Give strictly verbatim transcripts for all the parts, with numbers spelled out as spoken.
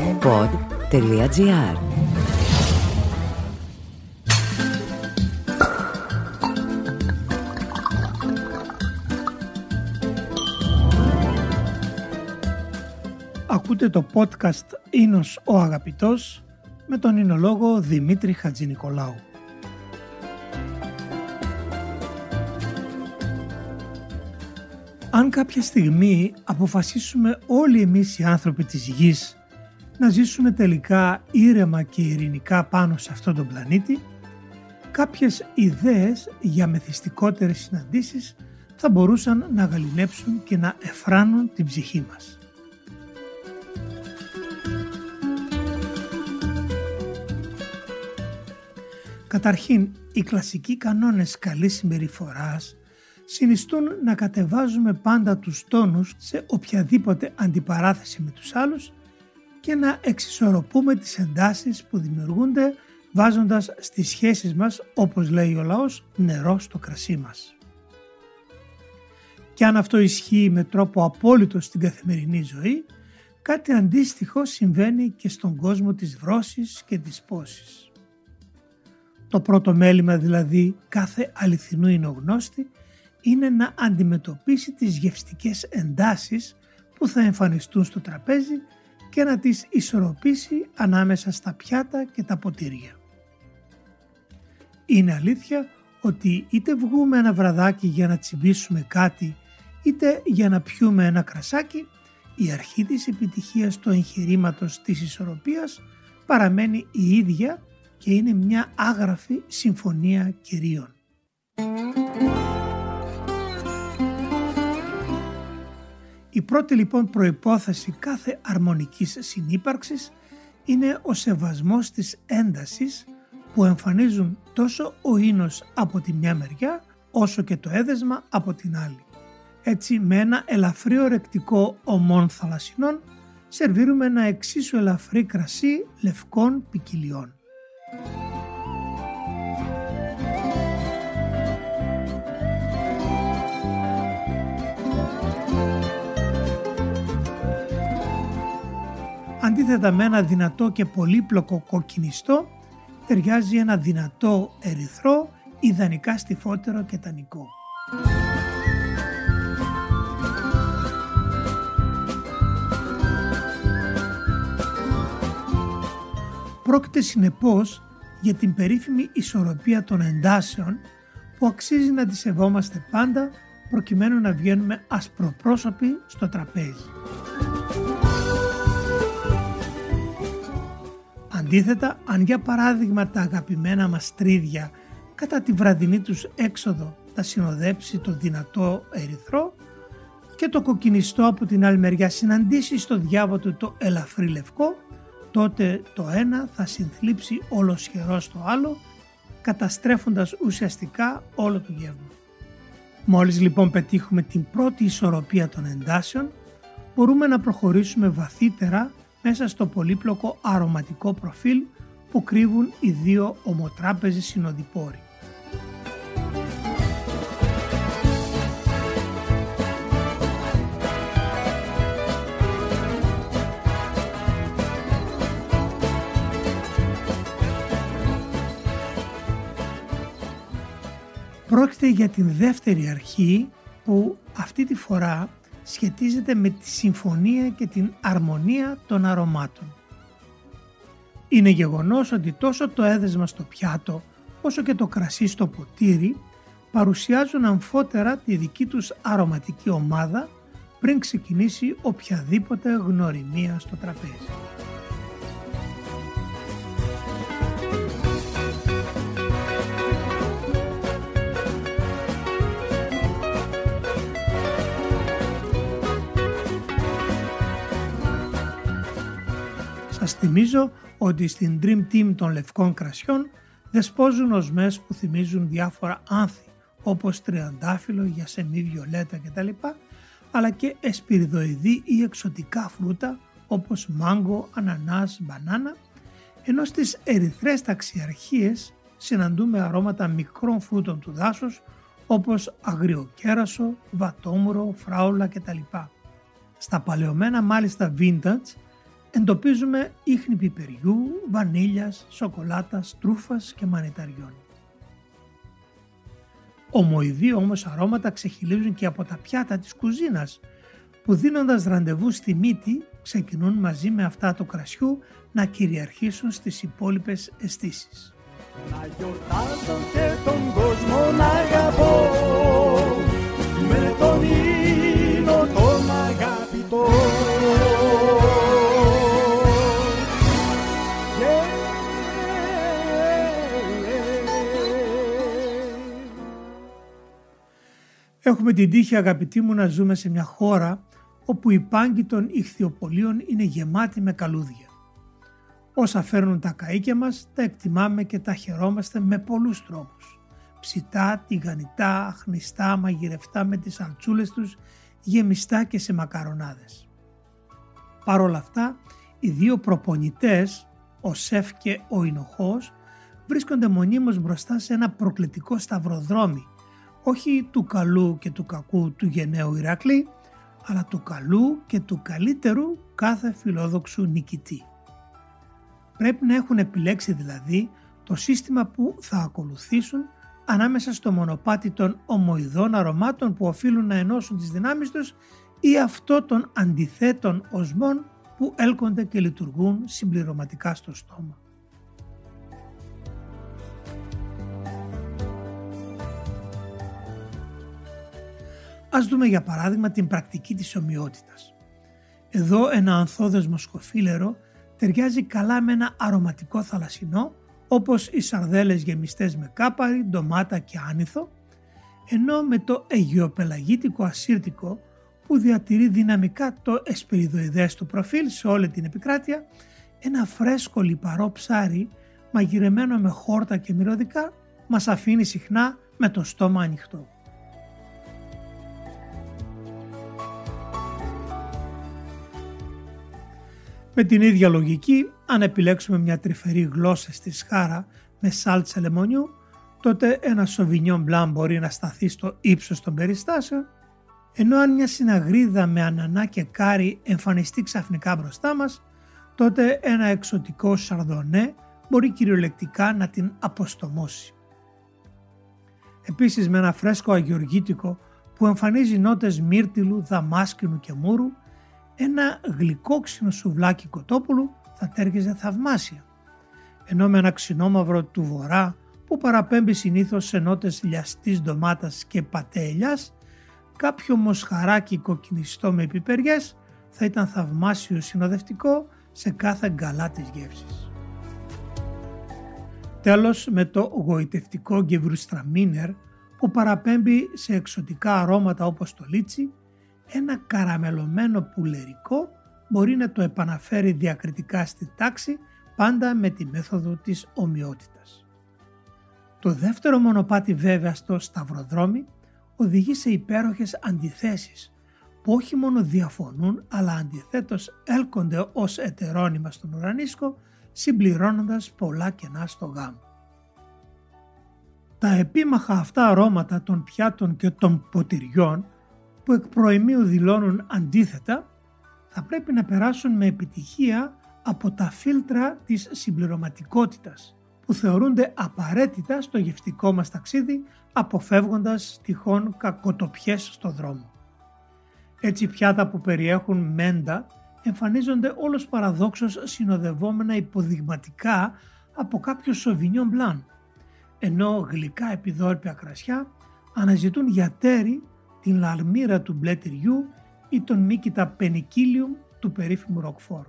pod τελεία gr. Ακούτε το podcast «Ίνος ο Αγαπητός» με τον εινολόγο Δημήτρη Χατζηνικολάου. Αν κάποια στιγμή αποφασίσουμε όλοι εμείς οι άνθρωποι της γης να ζήσουμε τελικά ήρεμα και ειρηνικά πάνω σε αυτόν τον πλανήτη, κάποιες ιδέες για μεθυστικότερες συναντήσεις θα μπορούσαν να γαληνέψουν και να εφράνουν την ψυχή μας. Καταρχήν, οι κλασικοί κανόνες καλής συμπεριφοράς συνιστούν να κατεβάζουμε πάντα τους τόνους σε οποιαδήποτε αντιπαράθεση με τους άλλους και να εξισορροπούμε τις εντάσεις που δημιουργούνται βάζοντας στις σχέσεις μας, όπως λέει ο λαός, νερό στο κρασί μας. Και αν αυτό ισχύει με τρόπο απόλυτο στην καθημερινή ζωή, κάτι αντίστοιχο συμβαίνει και στον κόσμο της βρώσης και της πόσης. Το πρώτο μέλημα δηλαδή κάθε αληθινού εινογνώστη είναι να αντιμετωπίσει τις γευστικές εντάσεις που θα εμφανιστούν στο τραπέζι και να τις ισορροπήσει ανάμεσα στα πιάτα και τα ποτήρια. Είναι αλήθεια ότι είτε βγούμε ένα βραδάκι για να τσιμπήσουμε κάτι, είτε για να πιούμε ένα κρασάκι, η αρχή της επιτυχίας του εγχειρήματος της ισορροπίας παραμένει η ίδια και είναι μια άγραφη συμφωνία κυρίων. Η πρώτη λοιπόν προϋπόθεση κάθε αρμονικής συνύπαρξης είναι ο σεβασμός της έντασης που εμφανίζουν τόσο ο ίνος από τη μια μεριά όσο και το έδεσμα από την άλλη. Έτσι, με ένα ελαφρύ ορεκτικό ομών θαλασσινών σερβίρουμε ένα εξίσου ελαφρύ κρασί λευκών ποικιλιών. Αντίθετα με ένα δυνατό και πολύπλοκο κοκκινιστό, ταιριάζει ένα δυνατό ερυθρό, ιδανικά στιφότερο και τανικό. Πρόκειται συνεπώς για την περίφημη ισορροπία των εντάσεων που αξίζει να τη σεβόμαστε πάντα προκειμένου να βγαίνουμε ασπροπρόσωποι στο τραπέζι. Αντίθετα, αν για παράδειγμα τα αγαπημένα μας τρίδια κατά τη βραδινή τους έξοδο τα συνοδέψει το δυνατό ερυθρό και το κοκκινιστό από την άλλη μεριά συναντήσει στο διάβο του το ελαφρύ λευκό, τότε το ένα θα συνθλίψει ολοσχερό στο άλλο, καταστρέφοντας ουσιαστικά όλο το γεύμα. Μόλις λοιπόν πετύχουμε την πρώτη ισορροπία των εντάσεων, μπορούμε να προχωρήσουμε βαθύτερα μέσα στο πολύπλοκο αρωματικό προφίλ που κρύβουν οι δύο ομοτράπεζοι συνοδοιπόροι. Πρόκειται για την δεύτερη αρχή που αυτή τη φορά σχετίζεται με τη συμφωνία και την αρμονία των αρωμάτων. Είναι γεγονός ότι τόσο το έδεσμα στο πιάτο όσο και το κρασί στο ποτήρι παρουσιάζουν αμφότερα τη δική τους αρωματική ομάδα πριν ξεκινήσει οποιαδήποτε γνωριμία στο τραπέζι. Σας θυμίζω ότι στην Dream Team των λευκών κρασιών δεσπόζουν οσμές που θυμίζουν διάφορα άνθη όπως τριαντάφυλλο, γιασεμί, βιολέτα κτλ, αλλά και εσπυριδοειδή ή εξωτικά φρούτα όπως μάγκο, ανανάς, μπανάνα, ενώ στις ερυθρές ταξιαρχίες συναντούμε αρώματα μικρών φρούτων του δάσους όπως αγριοκέρασο, βατόμουρο, φράουλα κτλ. Στα παλαιωμένα μάλιστα vintage εντοπίζουμε ίχνη πιπεριού, βανίλιας, σοκολάτας, τρούφας και μανιταριών. Ομοειδή όμως αρώματα ξεχυλίζουν και από τα πιάτα της κουζίνας, που δίνοντας ραντεβού στη μύτη ξεκινούν μαζί με αυτά του κρασιού να κυριαρχήσουν στις υπόλοιπες αισθήσεις. Να γιορτάζω και τον κόσμο να αγαπώ, με τον ήλιο τον αγαπητό. Έχουμε την τύχη, αγαπητοί μου, να ζούμε σε μια χώρα όπου οι πάγκοι των ιχθυοπολίων είναι γεμάτοι με καλούδια. Όσα φέρνουν τα καΐκια μας, τα εκτιμάμε και τα χαιρόμαστε με πολλούς τρόπους. Ψητά, τηγανιτά, αχνιστά, μαγειρευτά με τις αλτσούλες τους, γεμιστά και σε μακαρονάδες. Παρ' όλα αυτά, οι δύο προπονητές, ο σεφ και ο εινοχώς, βρίσκονται μονίμως μπροστά σε ένα προκλητικό σταυροδρόμι, όχι του καλού και του κακού του γενναίου Ηρακλή, αλλά του καλού και του καλύτερου κάθε φιλόδοξου νικητή. Πρέπει να έχουν επιλέξει δηλαδή το σύστημα που θα ακολουθήσουν ανάμεσα στο μονοπάτι των ομοειδών αρωμάτων που οφείλουν να ενώσουν τις δυνάμεις τους ή αυτό των αντιθέτων οσμών που έλκονται και λειτουργούν συμπληρωματικά στο στόμα. Ας δούμε για παράδειγμα την πρακτική της ομοιότητας. Εδώ ένα ανθόδεσμο σκοφίλερο ταιριάζει καλά με ένα αρωματικό θαλασσινό, όπως οι σαρδέλες γεμιστές με κάπαρι, ντομάτα και άνηθο, ενώ με το αιγιοπελαγίτικο ασύρτικο που διατηρεί δυναμικά το εσπεριδοειδές του προφίλ σε όλη την επικράτεια, ένα φρέσκο λιπαρό ψάρι μαγειρεμένο με χόρτα και μυρωδικά μας αφήνει συχνά με το στόμα ανοιχτό. Με την ίδια λογική, αν επιλέξουμε μια τρυφερή γλώσσα στη σχάρα με σάλτσα λεμονιού, τότε ένα σοβινιόν μπλαν μπορεί να σταθεί στο ύψος των περιστάσεων, ενώ αν μια συναγρίδα με ανανά και κάρι εμφανιστεί ξαφνικά μπροστά μας, τότε ένα εξωτικό σαρδονέ μπορεί κυριολεκτικά να την αποστομώσει. Επίσης, με ένα φρέσκο αγιοργίτικο που εμφανίζει νότες μύρτιλου, δαμάσκηνου και μούρου, ένα γλυκόξινο σουβλάκι κοτόπουλου θα τέργεζε θαυμάσια, ενώ με ένα ξινόμαυρο του βορρά που παραπέμπει συνήθως σε νότες λιαστής ντομάτας και πατέ ελιάς, κάποιο μοσχαράκι κοκκινιστό με πιπεριές θα ήταν θαυμάσιο συνοδευτικό σε κάθε γκαλά της γεύσης. Τέλος, με το γοητευτικό γκεβρουστραμίνερ που παραπέμπει σε εξωτικά αρώματα όπως το λίτσι, ένα καραμελωμένο πουλερικό μπορεί να το επαναφέρει διακριτικά στην τάξη, πάντα με τη μέθοδο της ομοιότητας. Το δεύτερο μονοπάτι βέβαια στο σταυροδρόμι οδηγεί σε υπέροχες αντιθέσεις που όχι μόνο διαφωνούν αλλά αντιθέτως έλκονται ως ετερόνυμα στον ουρανίσκο, συμπληρώνοντας πολλά κενά στο γάμο. Τα επίμαχα αυτά αρώματα των πιάτων και των ποτηριών που εκ προημίου δηλώνουν αντίθετα, θα πρέπει να περάσουν με επιτυχία από τα φίλτρα της συμπληρωματικότητας που θεωρούνται απαραίτητα στο γευστικό μας ταξίδι, αποφεύγοντας τυχόν κακοτοπιές στο δρόμο. Έτσι πιάτα που περιέχουν μέντα εμφανίζονται όλος παραδόξως συνοδευόμενα υποδειγματικά από κάποιο σοβινιόν μπλαν, ενώ γλυκά επιδόρπια κρασιά αναζητούν για τέρι την λαρμύρα του μπλε τυριού ή τον μύκητα πενικίλιουμ του περίφημου ροκφόρ.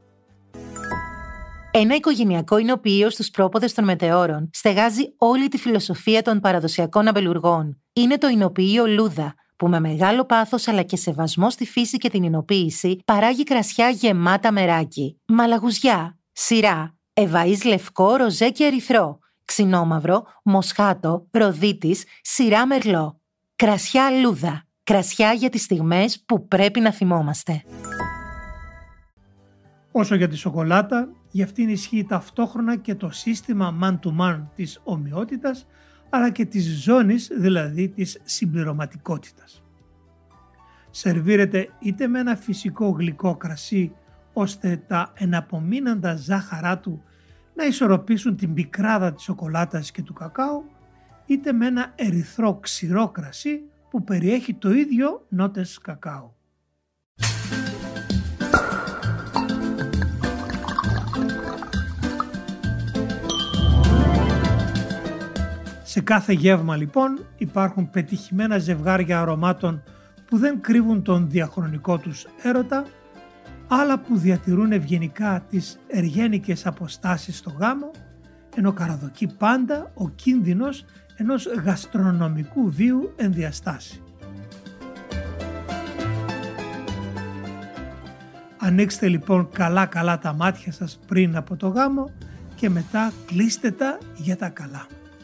Ένα οικογενειακό εινοποιείο στους πρόποδες των μετεώρων στεγάζει όλη τη φιλοσοφία των παραδοσιακών αμπελουργών. Είναι το εινοποιείο Λούδα, που με μεγάλο πάθος αλλά και σεβασμό στη φύση και την εινοποίηση παράγει κρασιά γεμάτα μεράκι, μαλαγουζιά, σιρά, ευαΐς λευκό, ροζέ και ερυθρό, ξινόμαυρο, μοσχάτο, ροδίτης, σιρά μερλό. Κρασιά Λούδα. Κρασιά για τις στιγμές που πρέπει να θυμόμαστε. Όσο για τη σοκολάτα, για αυτήν ισχύει ταυτόχρονα και το σύστημα man-to-man της ομοιότητας, αλλά και της ζώνης, δηλαδή της συμπληρωματικότητας. Σερβίρεται είτε με ένα φυσικό γλυκό κρασί, ώστε τα εναπομείναντα ζάχαρά του να ισορροπήσουν την πικράδα της σοκολάτας και του κακάου, είτε με ένα ερυθρό ξηρό κρασί που περιέχει το ίδιο νότες κακάου. Σε κάθε γεύμα λοιπόν υπάρχουν πετυχημένα ζευγάρια αρωμάτων που δεν κρύβουν τον διαχρονικό τους έρωτα, άλλα που διατηρούν ευγενικά τις εργένικες αποστάσεις στο γάμο, ενώ καραδοκεί πάντα ο κίνδυνος ενός γαστρονομικού βίου εν διαστάσει. Ανοίξτε λοιπόν καλά καλά τα μάτια σας πριν από το γάμο και μετά κλείστε τα για τα καλά.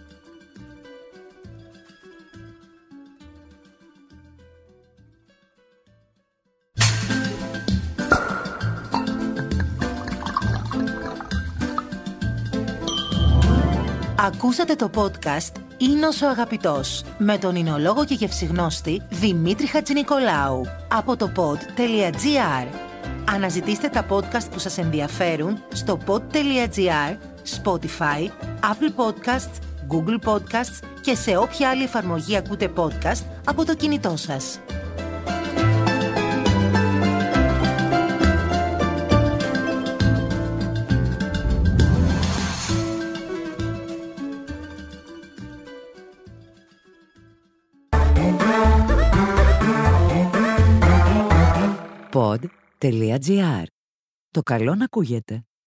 Ακούσατε το podcast «Ίνος ο Αγαπητός» με τον εινολόγο και γευσιγνώστη Δημήτρη Χατζηνικολάου από το pod τελεία gr. Αναζητήστε τα podcast που σας ενδιαφέρουν στο pod τελεία gr, Spotify, Apple Podcasts, Google Podcasts και σε όποια άλλη εφαρμογή ακούτε podcast από το κινητό σας. pod τελεία gr. Το καλό να ακούγεται.